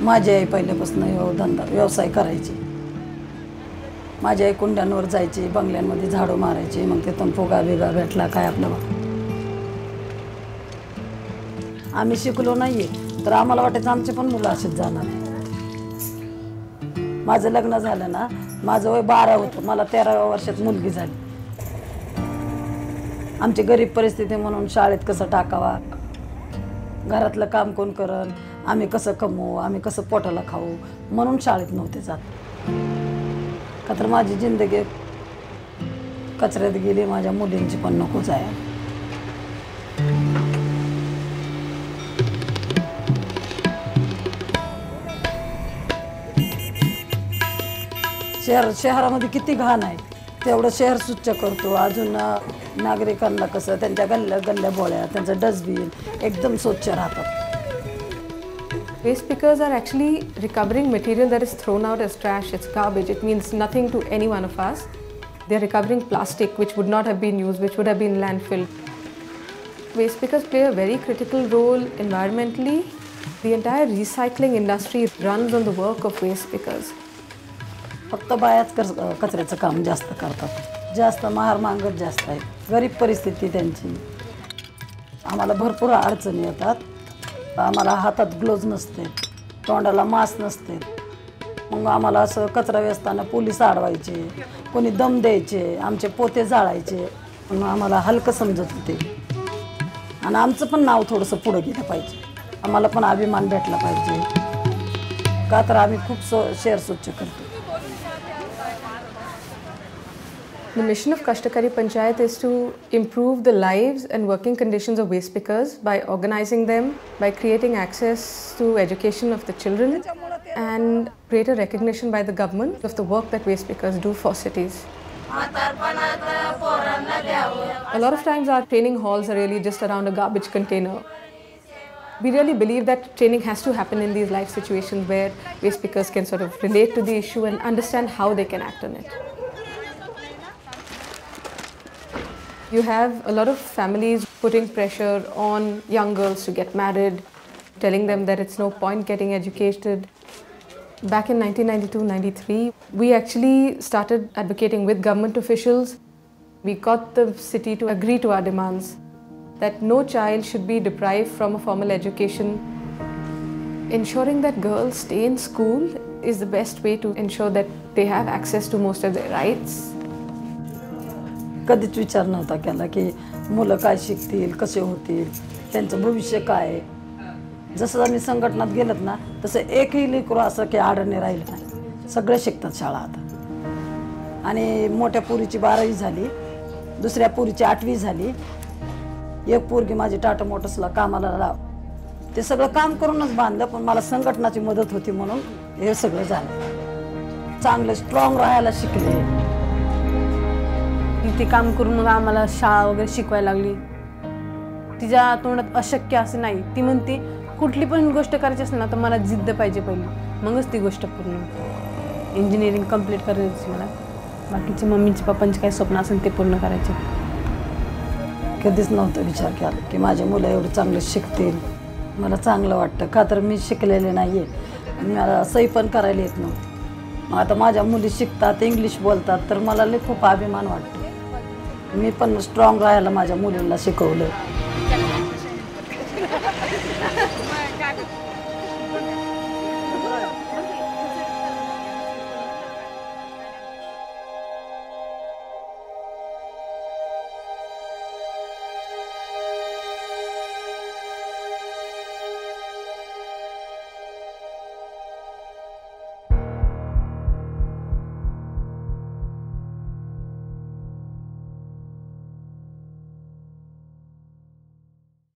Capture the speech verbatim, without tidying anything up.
माझी आई पहिल्यापासून यो धंदा व्यवसाय करायची. माझी आई कुंड्यांवर जायची, बंगल्यांमध्ये झाडू मारायची, मग तिथून फुगा बिगा भेटला काय आपलं. आम्ही शिकलो नाहीये तर आम्हाला वाटायचं आमचे पण मुलं असेच जाणार. माझं लग्न झालं ना, माझं वय बारा होतं, मला तेराव्या वर्षात मुलगी झाली. आमची गरीब परिस्थिती म्हणून शाळेत कसं टाकावा, घरातलं काम कोण करल, आम्ही कसं कमवू, आम्ही कसं पोटाला खाऊ म्हणून शाळेत नव्हते जात. का तर माझी जिंदगी कचऱ्यात गेली, माझ्या मुलींची पण नको जाय. शहर शहरामध्ये किती घाण आहे, तेवढं शहर स्वच्छ करतो. अजून नागरिकांना कसं त्यांच्या गल्ल्या गल्ल्या बोळ्या, त्यांचं डस्टबिन एकदम स्वच्छ राहतात. Waste pickers are actually recovering material that is thrown out as trash, it's garbage, it means nothing to any one of us. They are recovering plastic which would not have been used, which would have been landfill. Waste pickers play a very critical role environmentally. The entire recycling industry runs on the work of waste pickers. फक्त बायाच कचऱ्याचं काम जास्त करतात, जास्त महार मागत जास्त आहे. गरीब परिस्थिती त्यांची. आम्हाला भरपूर अडचणी येतात. आम्हाला हातात ग्लोव्ज नसते, तोंडाला मास्क नसते. मग आम्हाला असं कचरा वेचताना पोलीस अडवायचे, कोणी दम द्यायचे, आमचे पोते जाळायचे. मग आम्हाला हलकं समजत होते. आणि आमचं पण नाव थोडंसं पुढं गेलं पाहिजे, आम्हाला पण अभिमान भेटला पाहिजे. का तर आम्ही खूप सो शहर स्वच्छ करतो. The mission of Kashtakari Panchayat is to improve the lives and working conditions of waste pickers by organizing them, by creating access to education of the children, and greater recognition by the government of the work that waste pickers do for cities. A lot of times our training halls are really just around a garbage container. We really believe that training has to happen in these life situations where waste pickers can sort of relate to the issue and understand how they can act on it. You have a lot of families putting pressure on young girls to get married, telling them that it's no point getting educated. Back in nineteen ninety-two ninety-three, we actually started advocating with government officials. We got the city to agree to our demands that no child should be deprived from a formal education. Ensuring that girls stay in school is the best way to ensure that they have access to most of their rights. कधीच विचार नव्हता केला की मुलं काय शिकतील, कसे होतील, त्यांचं भविष्य काय. जसं आम्ही संघटनात गेलत ना, तसं एकही लेकरू असं की आडणे राहिलं नाही. सगळे शिकतात शाळा आता. आणि मोठ्या पोरीची बारावी झाली, दुसऱ्या पोरीची आठवी झाली. एक पोरगी माझी टाटा मोटर्सला कामाला लाव. ते सगळं काम करूनच बांधलं, पण मला संघटनाची मदत होती म्हणून हे सगळं झालं. चांगलं स्ट्रॉंग राहायला शिकले. ती काम करून मग आम्हाला शाळा वगैरे शिकवायला लागली. तिच्या तोंडात अशक्य असं नाही. ती म्हणते कुठली पण गोष्ट करायची असेल ना तर मला जिद्द पाहिजे पहिली, मगच ती गोष्ट पूर्ण. इंजिनिअरिंग कंप्लीट करायची मला. बाकीचे मम्मीचे पप्पांचे काही स्वप्न असेल ते पूर्ण करायचे. कधीच नव्हतं विचार केला की माझे मुलं एवढं चांगलं शिकतील. मला चांगलं वाटतं का तर मी शिकलेले नाही आहे, मला सही पण करायला येत नव्हती. मग आता माझ्या मुली शिकतात, इंग्लिश बोलतात, तर मला लई खूप अभिमान वाटतो. मी पण स्ट्रॉंग राहायला माझ्या मुलींना शिकवलं.